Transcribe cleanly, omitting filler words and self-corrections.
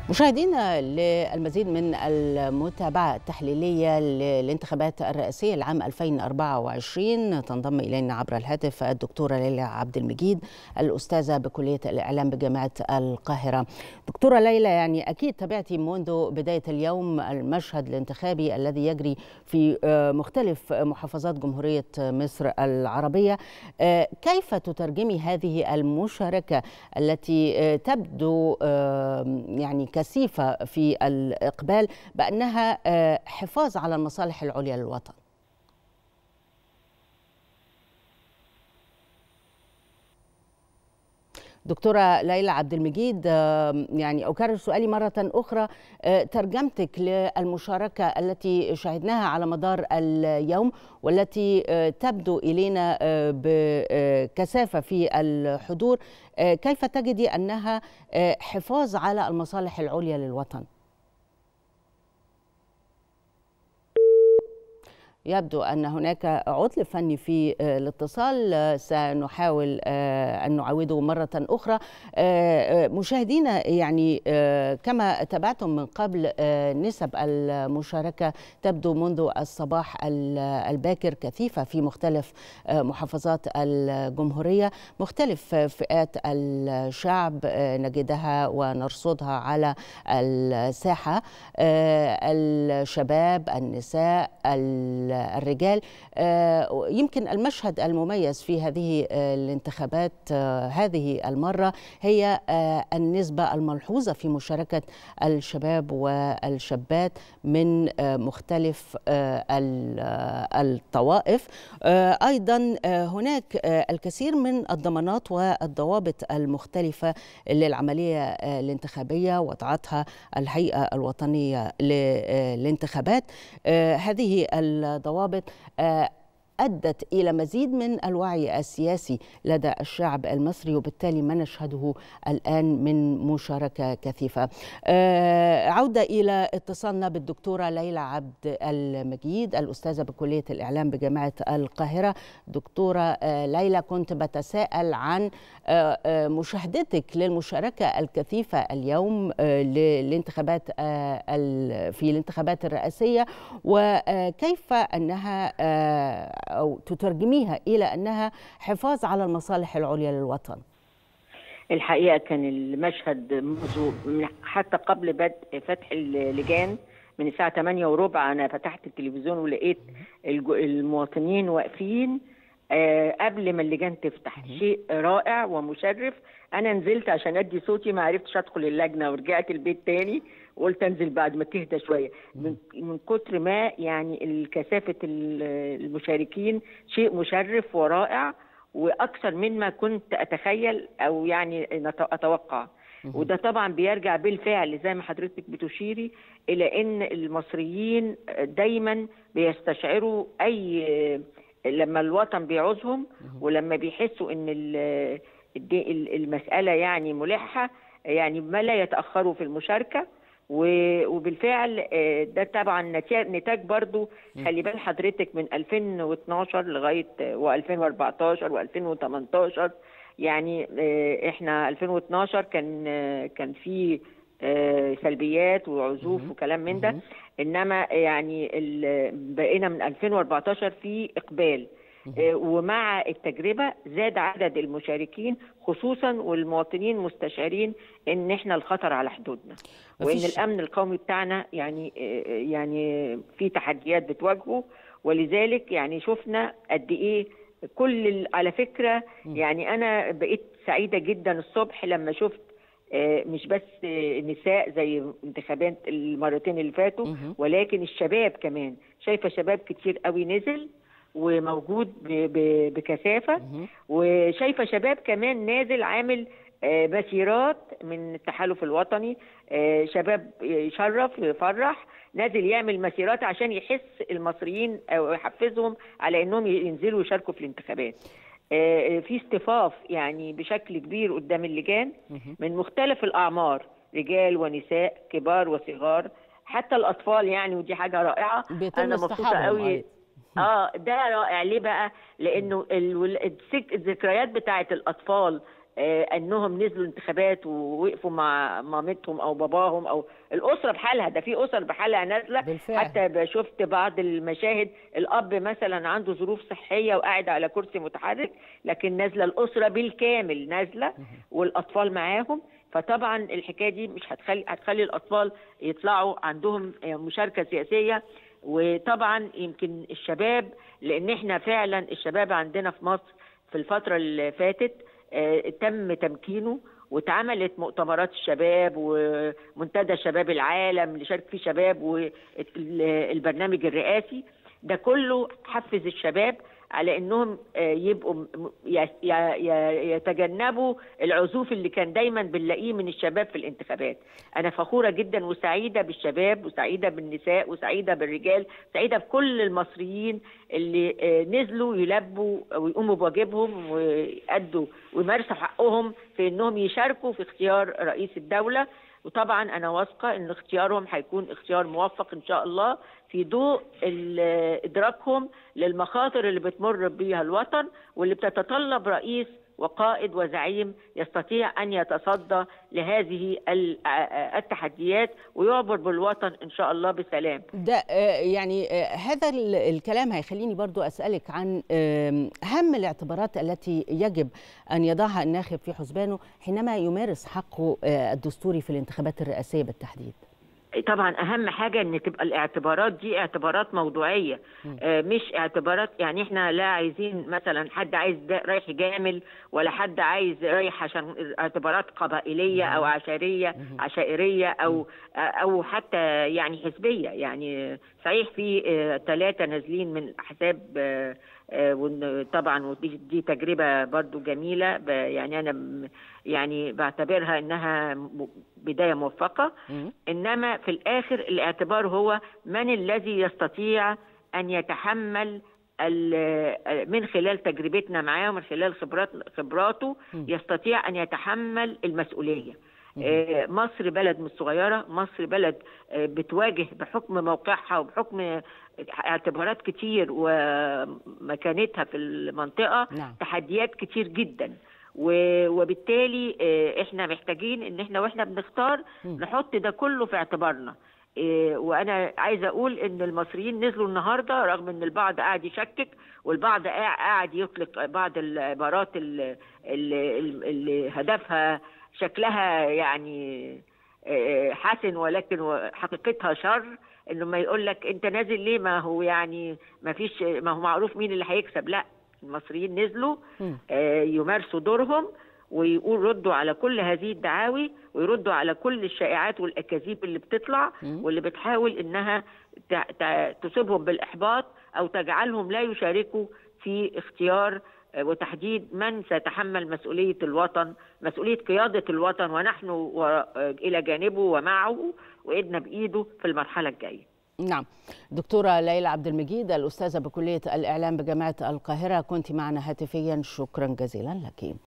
مشاهدينا، للمزيد من المتابعة التحليلية للانتخابات الرئاسية لعام 2024 تنضم إلينا عبر الهاتف الدكتورة ليلى عبد المجيد، الأستاذة بكلية الإعلام بجامعة القاهرة. دكتورة ليلى، يعني أكيد تابعتي منذ بداية اليوم المشهد الانتخابي الذي يجري في مختلف محافظات جمهورية مصر العربية. كيف تترجمي هذه المشاركة التي تبدو يعني كثيفة في الإقبال بأنها حفاظ على المصالح العليا للوطن؟ دكتورة ليلى عبد المجيد، يعني أكرر سؤالي مرة أخرى، ترجمتك للمشاركة التي شاهدناها على مدار اليوم والتي تبدو إلينا بكثافة في الحضور، كيف تجدي أنها حفاظ على المصالح العليا للوطن؟ يبدو أن هناك عطل فني في الاتصال، سنحاول أن نعوده مرة أخرى. مشاهدينا، يعني كما تابعتم من قبل، نسب المشاركة تبدو منذ الصباح الباكر كثيفة في مختلف محافظات الجمهورية. مختلف فئات الشعب نجدها ونرصدها على الساحة، الشباب، النساء، الرجال. يمكن المشهد المميز في هذه الانتخابات هذه المرة هي النسبة الملحوظة في مشاركة الشباب والشابات من مختلف الطوائف. أيضا هناك الكثير من الضمانات والضوابط المختلفة للعملية الانتخابية وضعتها الهيئة الوطنية للانتخابات. هذه الضوابط أدت إلى مزيد من الوعي السياسي لدى الشعب المصري، وبالتالي ما نشهده الآن من مشاركة كثيفة. عودة إلى اتصالنا بالدكتورة ليلى عبد المجيد، الأستاذة بكلية الإعلام بجامعة القاهرة. دكتورة ليلى، كنت بتساءل عن مشاهدتك للمشاركة الكثيفة اليوم للانتخابات في الانتخابات الرئاسية، وكيف أنها أو تترجميها إلى أنها حفاظ على المصالح العليا للوطن. الحقيقة كان المشهد منذ حتى قبل بدء فتح اللجان من الساعة 8:15 أنا فتحت التلفزيون ولقيت المواطنين واقفين قبل ما اللجان تفتح. شيء رائع ومشرف. أنا نزلت عشان أدي صوتي، ما عرفتش أدخل اللجنة ورجعت البيت تاني وقلت أنزل بعد ما تهدى شوية من كتر ما يعني كثافة المشاركين. شيء مشرف ورائع وأكثر مما كنت أتخيل أو يعني أتوقع. وده طبعا بيرجع بالفعل زي ما حضرتك بتشيري إلى أن المصريين دايما بيستشعروا لما الوطن بيعوزهم ولما بيحسوا أن المسألة يعني ملحة، يعني ما لا يتأخروا في المشاركة. وبالفعل ده طبعا نتاج برضو. خلي بال حضرتك من 2012 لغاية و2014 و2018، يعني احنا 2012 كان في سلبيات وعزوف وكلام من ده، انما يعني بقينا من 2014 في اقبال. ومع التجربة زاد عدد المشاركين خصوصا والمواطنين مستشعرين ان احنا الخطر على حدودنا وان الامن القومي بتاعنا يعني في تحديات بتواجهه. ولذلك يعني شفنا قد ايه على فكرة يعني انا بقيت سعيدة جدا الصبح لما شفت مش بس نساء زي انتخابات المرتين اللي فاتوا، ولكن الشباب كمان. شايفة شباب كتير قوي نزل وموجود بكثافة، وشايفة شباب كمان نازل عامل مسيرات من التحالف الوطني. شباب يشرف يفرح، نازل يعمل مسيرات عشان يحس المصريين أو يحفزهم على أنهم ينزلوا يشاركوا في الانتخابات. في اصطفاف يعني بشكل كبير قدام اللجان من مختلف الأعمار، رجال ونساء، كبار وصغار، حتى الأطفال يعني، ودي حاجة رائعة. أنا مبسوطة قوي. ده رائع. ليه بقى؟ لانه الذكريات بتاعه الاطفال انهم نزلوا انتخابات ووقفوا مع مامتهم او باباهم او الاسره بحالها. ده في اسر بحالها نازله بالفعل. حتى شفت بعض المشاهد الاب مثلا عنده ظروف صحيه وقاعد على كرسي متحرك، لكن نازله الاسره بالكامل نازله والاطفال معاهم. فطبعا الحكايه دي مش هتخلي الاطفال يطلعوا عندهم مشاركه سياسيه. وطبعا يمكن الشباب، لان احنا فعلا الشباب عندنا في مصر في الفتره اللي فاتت تم تمكينه، واتعملت مؤتمرات الشباب ومنتدى شباب العالم اللي شارك فيه شباب، والبرنامج الرئاسي ده كله حفز الشباب على انهم يبقوا يتجنبوا العزوف اللي كان دايما بنلاقيه من الشباب في الانتخابات. انا فخوره جدا وسعيده بالشباب وسعيده بالنساء وسعيده بالرجال، سعيده بكل المصريين اللي نزلوا يلبوا ويقوموا بواجبهم ويأدوا ويمارسوا حقهم في انهم يشاركوا في اختيار رئيس الدوله. وطبعا انا واثقه ان اختيارهم هيكون اختيار موفق ان شاء الله في ضوء ادراكهم للمخاطر اللي بتمر بيها الوطن، واللي بتتطلب رئيس وقائد وزعيم يستطيع ان يتصدى لهذه التحديات ويعبر بالوطن ان شاء الله بسلام. ده يعني هذا الكلام هيخليني برضو اسالك عن اهم الاعتبارات التي يجب ان يضعها الناخب في حسبانه حينما يمارس حقه الدستوري في الانتخابات الرئاسيه بالتحديد. طبعا اهم حاجه ان تبقى الاعتبارات دي اعتبارات موضوعيه، مش اعتبارات يعني احنا لا عايزين مثلا حد عايز رايح يجامل، ولا حد عايز رايح عشان اعتبارات قبائليه او عشائريه او حتى يعني حزبيه. يعني صحيح في 3 نازلين من احزاب، طبعا ودي تجربه برضو جميله، يعني انا يعني بعتبرها انها بدايه موفقه. انما في الاخر الاعتبار هو من الذي يستطيع ان يتحمل من خلال تجربتنا معاه ومن خلال خبراته يستطيع ان يتحمل المسؤوليه. مصر بلد مش صغيره، مصر بلد بتواجه بحكم موقعها وبحكم اعتبارات كتير ومكانتها في المنطقه تحديات كتير جدا، وبالتالي احنا محتاجين ان احنا واحنا بنختار نحط ده كله في اعتبارنا. وانا عايزه اقول ان المصريين نزلوا النهارده رغم ان البعض قاعد يشكك والبعض قاعد يطلق بعض العبارات اللي هدفها شكلها يعني حسن ولكن حقيقتها شر. انه ما يقول لك انت نازل ليه، ما هو يعني ما هو معروف مين اللي هيكسب. لا، المصريين نزلوا يمارسوا دورهم ويردوا على كل هذه الدعاوي ويردوا على كل الشائعات والأكاذيب اللي بتطلع واللي بتحاول إنها تصيبهم بالإحباط أو تجعلهم لا يشاركوا في اختيار وتحديد من سيتحمل مسؤولية الوطن، مسؤولية قيادة الوطن، ونحن إلى جانبه ومعه وإيدنا بإيده في المرحلة الجاية. نعم. دكتورة ليلى عبد المجيد، الأستاذة بكلية الإعلام بجامعة القاهرة، كنت معنا هاتفيا، شكرا جزيلا لك.